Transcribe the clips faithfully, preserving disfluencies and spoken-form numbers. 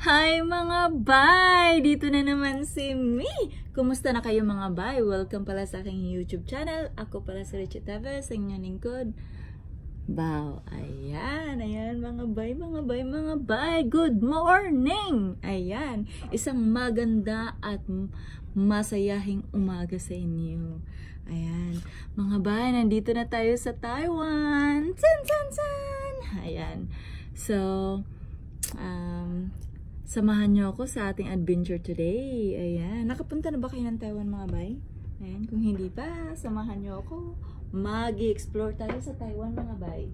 Hi mga bay! Dito na naman si me! Kumusta na kayo mga bay? Welcome pala sa aking YouTube channel. Ako pala si Richie Teves, ang inyong lingkod. Bow! Ayan, ayan mga bay, mga bay, mga bay! Good morning! Ayan, isang maganda at masayahing umaga sa inyo. Ayan, mga bay, nandito na tayo sa Taiwan! San, san, san! Ayan, so, um, samahan nyo ako sa ating adventure today. Ayan. Nakapunta na ba kayo ng Taiwan mga bay? Ayan. Kung hindi pa, samahan nyo ako. Mag-explore tayo sa Taiwan mga bay.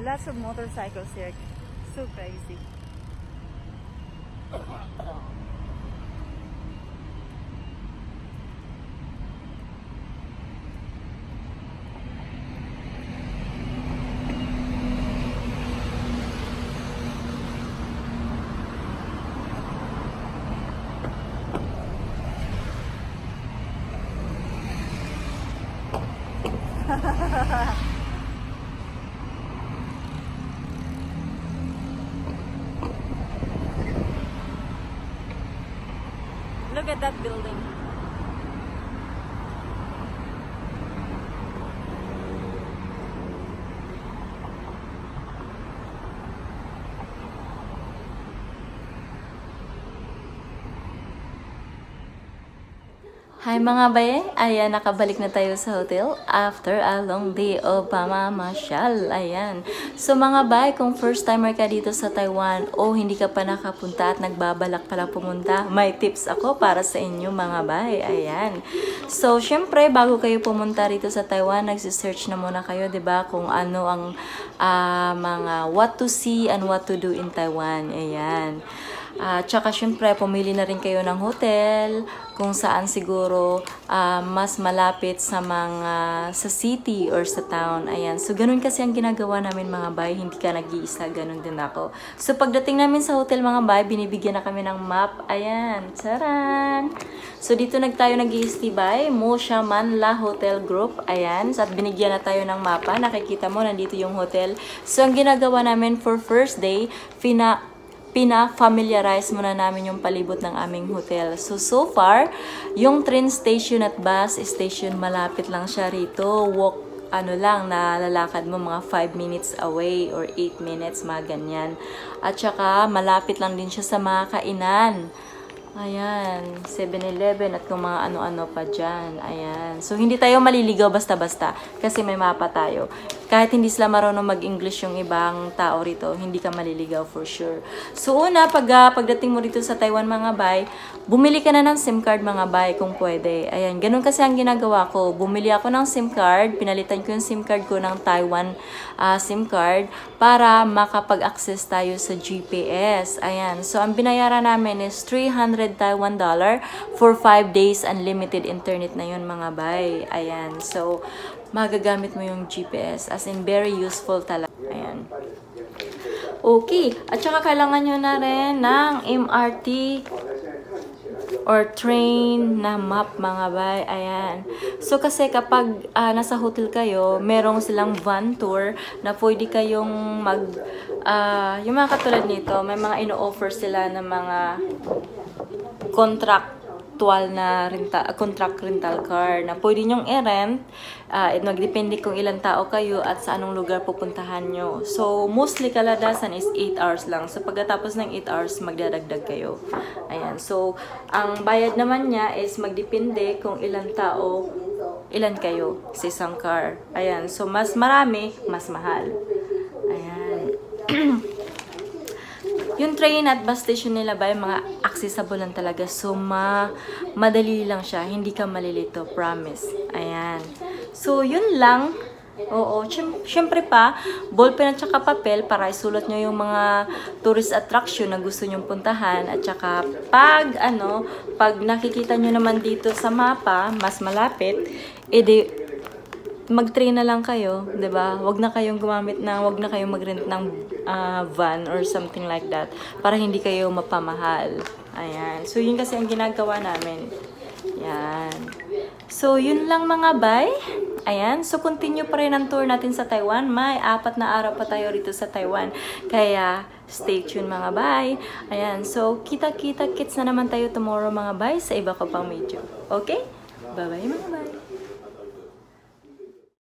Lots of motorcycles here. So crazy. Look at that building. Hi mga baye, ayan, nakabalik na tayo sa hotel after a long day of pamamasyal. Ayan. So mga baye, kung first timer ka dito sa Taiwan o hindi ka pa nakapunta at nagbabalak pala pumunta, may tips ako para sa inyo mga baye. Ayan. So syempre, bago kayo pumunta rito sa Taiwan, nagsisearch na muna kayo, 'di ba, kung ano ang uh, mga what to see and what to do in Taiwan. Ayan. Uh, tsaka syempre, pumili na rin kayo ng hotel kung saan siguro uh, mas malapit sa mga sa city or sa town. Ayan. So, ganun kasi ang ginagawa namin mga bay. Hindi ka nag-iisa. Ganun din ako. So, pagdating namin sa hotel mga bay, binibigyan na kami ng map. Ayan. Charan! So, dito nag tayo nag-i-stay bay. Mo Siya Man La Hotel Group. Ayan. So, at binigyan na tayo ng mapa. Nakikita mo, nandito yung hotel. So, ang ginagawa namin for first day, pina pina-familiarize muna namin yung palibot ng aming hotel. So, so far, yung train station at bus station, malapit lang siya rito. Walk, ano lang, nalalakad mo mga five minutes away or eight minutes, mga ganyan. At saka, malapit lang din siya sa mga kainan. Ayan, seven eleven at kung mga ano-ano pa dyan. Ayan. So, hindi tayo maliligaw basta-basta kasi may mapa tayo. Kahit hindi sila marunong mag-English yung ibang tao rito, hindi ka maliligaw for sure. So, una, pag, uh, pagdating mo rito sa Taiwan mga bay, bumili ka na ng SIM card mga bay kung pwede. Ayan, ganun kasi ang ginagawa ko. Bumili ako ng SIM card, pinalitan ko yung SIM card ko ng Taiwan uh, SIM card para makapag-access tayo sa G P S. Ayan, so ang binayaran namin is three hundred Taiwan dollar for five days unlimited internet na yun mga bay. Ayan, so magagamit mo yung G P S as in very useful talaga. Ayan. Okay, at saka kailangan nyo na rin ng M R T or train na map mga bay. Ayan. So kasi kapag uh, nasa hotel kayo, merong silang van tour na pwede kayong mag uh, yung mga katulad nito, may mga ino-offer sila ng mga contractual na renta, contract rental car na pwede nyong i-rent. Uh, magdepende kung ilang tao kayo at sa anong lugar pupuntahan nyo. So, mostly kaladasan is eight hours lang. So, pagkatapos ng eight hours, magdadagdag kayo. Ayan. So, ang bayad naman niya is magdepende kung ilang tao, ilan kayo sa isang car. Ayan. So, mas marami, mas mahal. Ayan. Yung train at bus station nila ba, yung mga accessible lang talaga. So, ma madali lang siya. Hindi ka malilito. Promise. Ayan. So, yun lang. Oo. Siyempre pa, ballpen at saka papel para isulat nyo yung mga tourist attraction na gusto nyong puntahan. At saka, pag, ano, pag nakikita nyo naman dito sa mapa, mas malapit, edi, mag-train na lang kayo, 'di ba? Wag na kayong gumamit ng, wag na kayong mag-rent ng uh, van or something like that para hindi kayo mapamahal. Ayan. So, yun kasi ang ginagawa namin. Yan. So, yun lang mga bay. Ayan. So, continue pa rin ang tour natin sa Taiwan. May apat na araw pa tayo rito sa Taiwan. Kaya, stay tuned mga bay. Ayan. So, kita-kita kits na naman tayo tomorrow mga bay sa iba ko pang video. Okay? Bye-bye mga bay.